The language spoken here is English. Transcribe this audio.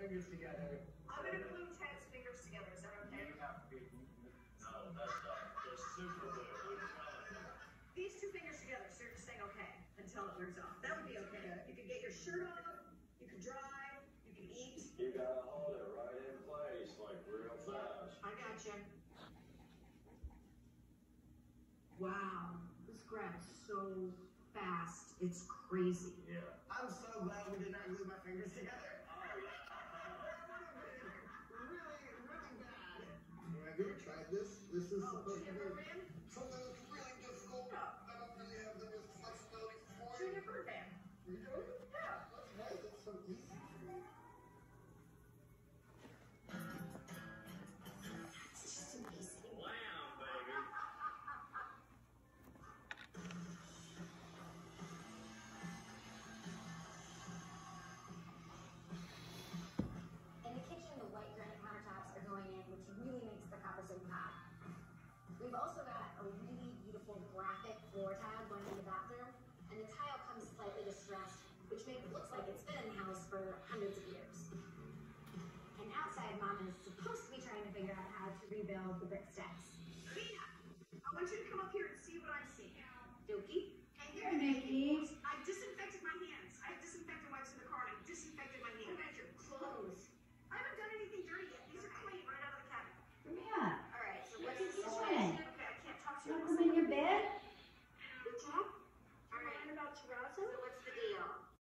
fingers together. I'm gonna glue Ted's fingers together. Is that okay? You have to be. No, that's not. They're super glue. These two fingers together, so you're just saying okay until it wears off. That would be okay. You could get your shirt off, you could drive, you can eat. You gotta hold it right in place, like real fast. I got you. Wow, this grabs so fast. It's crazy. Yeah. I'm so glad we did not glue my fingers together. Really, really bad. Have you ever tried this? This is supposed to be something that's really difficult. I don't really have the flexibility for it. Juniper band. You do? Yeah. That's nice. It's so easy for me. It's just amazing. Blam, baby. In the kitchen, the white granite countertops are going in, which really makes the composition pop. We've also got a really beautiful graphic floor tile going in the bathroom, and the tile comes slightly distressed, which makes it look like it's been in the house for hundreds of years. And outside, Mom is supposed to be trying to figure out how to rebuild the brick steps.